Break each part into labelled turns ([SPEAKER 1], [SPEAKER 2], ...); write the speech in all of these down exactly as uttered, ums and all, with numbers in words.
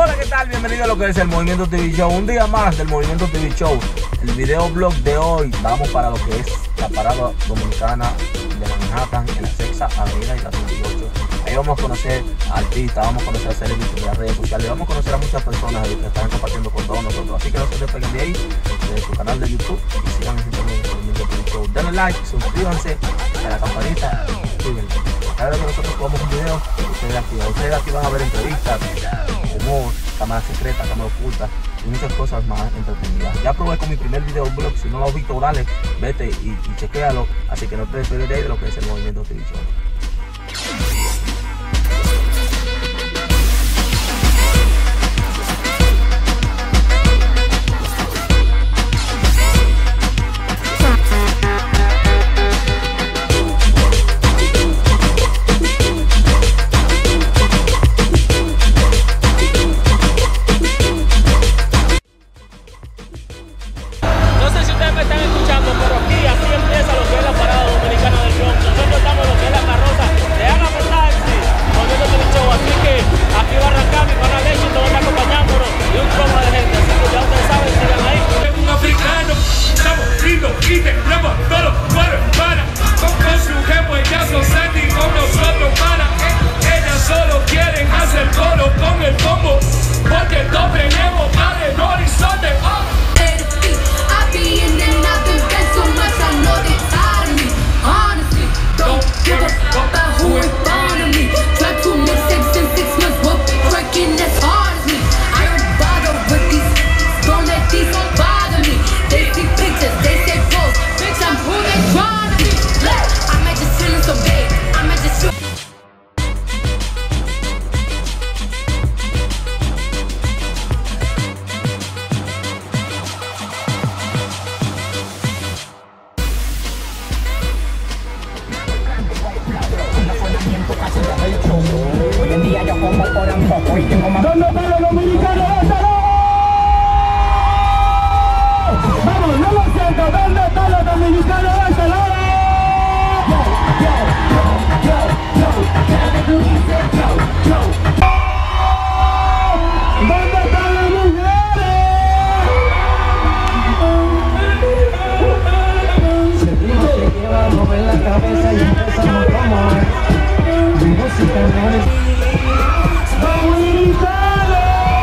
[SPEAKER 1] Hola, ¿qué tal? Bienvenido a lo que es el Movimiento T V Show. Un día más del Movimiento T V Show. El video blog de hoy, vamos para lo que es la parada dominicana de Manhattan, en la Sexta Avenida y la treinta y ocho. Ahí vamos a conocer a artistas, vamos a conocer a celebrities de las redes sociales, vamos a conocer a muchas personas que están compartiendo con todos nosotros. Así que no se despeguen de ahí, de su canal de YouTube, y sigan también el Movimiento T V Show. Denle like, suscríbanse a la campanita y suscríbanse. Cada vez que nosotros jugamos un video, ustedes aquí, ustedes aquí van a ver entrevistas, humor, cámara secreta, cámara oculta y muchas cosas más entretenidas. Ya probé con mi primer video blog, si no lo has visto, dale, vete y, y chequéalo. Así que no te despegues de ahí de lo que es el Movimiento T V Show.
[SPEAKER 2] Hoy en día yo como por un poco y tengo más.
[SPEAKER 3] ¿Dónde están los dominicanos de este lado? Vamos, no lo siento. ¿Dónde están los dominicanos de este lado? ¿Dónde están las mujeres?
[SPEAKER 2] Seguimos, se lleva a mover la cabeza y empezamos como música no es
[SPEAKER 3] ¡Dominicano!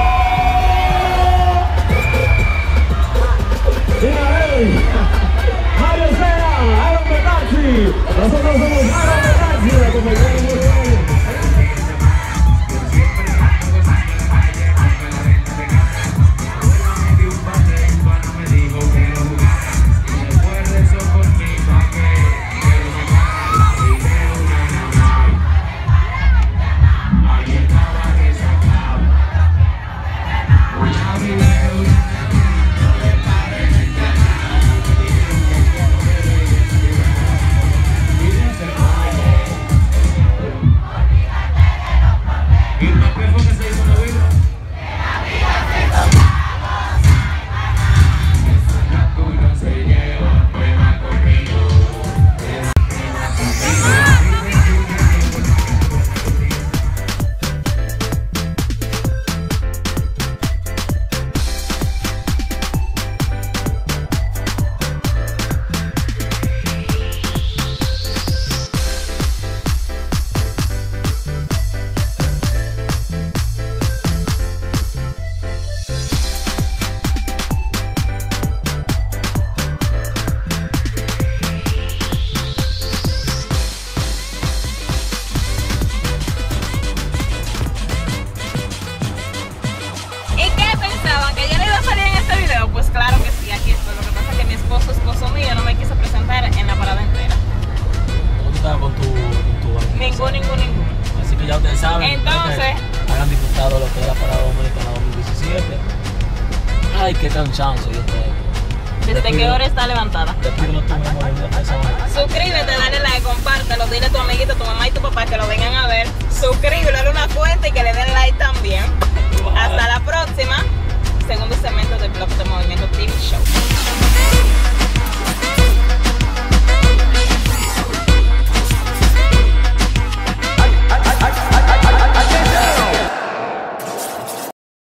[SPEAKER 3] ¡Hey! ¡Mario Sea! ¡Aaron Betazzi! Nosotros somos Aaron Betazzi, la compañía de
[SPEAKER 1] Ningún, ningún, ningún. Así que ya ustedes saben. Entonces, hagan disfrutado lo que es la parada dominicana dos mil diecisiete. Ay, qué cansancio yo tengo. ¿Desde qué hora está levantada? Suscríbete, dale like, compártelo, dile a tu amiguito, a tu mamá y tu papá que lo vengan a ver. Suscríbete, dale una cuenta y que le den like también. Hasta la próxima. Segundo segmento del blog de Movimiento T V Show.